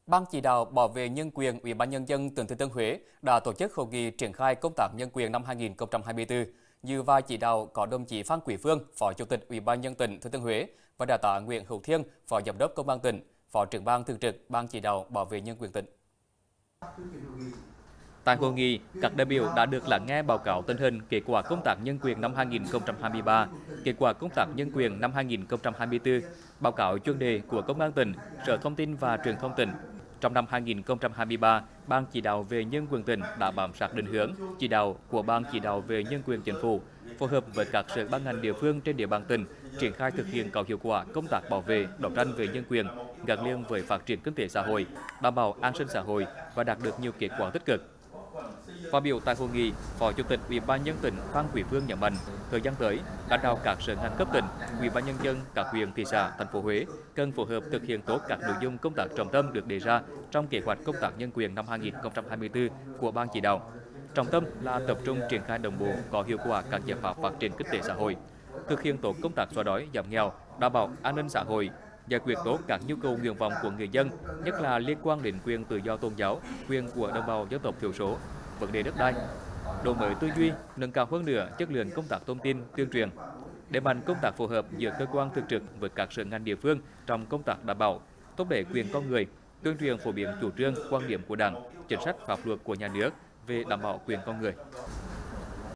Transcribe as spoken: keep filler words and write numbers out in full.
Ban chỉ đạo bảo vệ nhân quyền Ủy ban Nhân dân tỉnh Thừa Thiên Huế đã tổ chức hội nghị triển khai công tác nhân quyền năm hai nghìn không trăm hai mươi tư. Dự và chỉ đạo có đồng chí Phan Quý Phương, Phó Chủ tịch Ủy ban Nhân dân tỉnh Thừa Thiên Huế và Đại tá Nguyễn Hữu Thiên, Phó Giám đốc Công an tỉnh, Phó trưởng ban thường trực Ban chỉ đạo bảo vệ nhân quyền tỉnh. Tại hội nghị, các đại biểu đã được lắng nghe báo cáo tình hình kết quả công tác nhân quyền năm hai nghìn không trăm hai mươi ba, kết quả công tác nhân quyền năm hai nghìn không trăm hai mươi tư, báo cáo chuyên đề của Công an tỉnh, Sở Thông tin và Truyền thông tỉnh. Trong năm hai nghìn không trăm hai mươi ba, Ban chỉ đạo về nhân quyền tỉnh đã bám sát định hướng chỉ đạo của Ban chỉ đạo về nhân quyền chính phủ, phối hợp với các sở ban ngành địa phương trên địa bàn tỉnh, triển khai thực hiện có hiệu quả công tác bảo vệ, đấu tranh về nhân quyền, gắn liền với phát triển kinh tế xã hội, đảm bảo an sinh xã hội và đạt được nhiều kết quả tích cực. Phát biểu tại hội nghị, Phó Chủ tịch Ủy ban nhân dân tỉnh Phan Quý Phương nhấn mạnh, thời gian tới, lãnh đạo các sở ngành cấp tỉnh, Ủy ban nhân dân các huyện, thị xã, thành phố Huế cần phối hợp thực hiện tốt các nội dung công tác trọng tâm được đề ra trong kế hoạch công tác nhân quyền năm hai nghìn không trăm hai mươi tư của Ban chỉ đạo. Trọng tâm là tập trung triển khai đồng bộ có hiệu quả các giải pháp phát triển kinh tế xã hội, thực hiện tốt công tác xóa đói, giảm nghèo, đảm bảo an ninh xã hội, giải quyết tốt các nhu cầu nguyện vọng của người dân, nhất là liên quan đến quyền tự do tôn giáo, quyền của đồng bào dân tộc thiểu số, vấn đề đất đai, đổi mới tư duy, nâng cao hơn nữa chất lượng công tác thông tin, tuyên truyền, đẩy mạnh công tác phối hợp giữa cơ quan thường trực với các sở ngành địa phương trong công tác đảm bảo, thúc đẩy quyền con người, tuyên truyền phổ biến chủ trương, quan điểm của Đảng, chính sách pháp luật của nhà nước về đảm bảo quyền con người.